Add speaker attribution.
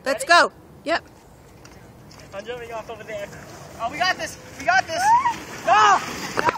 Speaker 1: Let's go. Yep.
Speaker 2: I'm jumping off over there. Oh, we got this. We got this. No!